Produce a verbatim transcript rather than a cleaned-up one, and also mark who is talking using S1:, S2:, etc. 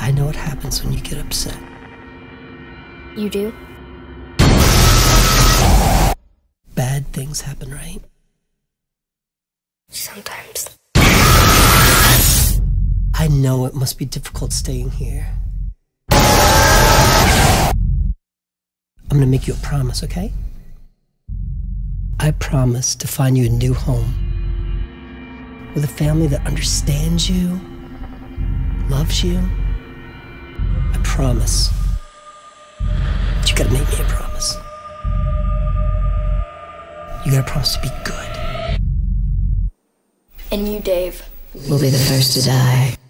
S1: I know what happens when you get upset.
S2: You do?
S1: Bad things happen, right?
S2: Sometimes.
S1: I know it must be difficult staying here. I'm gonna make you a promise, okay? I promise to find you a new home with a family that understands you, loves you. I promise. But you gotta make me a promise. You gotta promise to be good.
S2: And you, Dave,
S3: will be the first to die.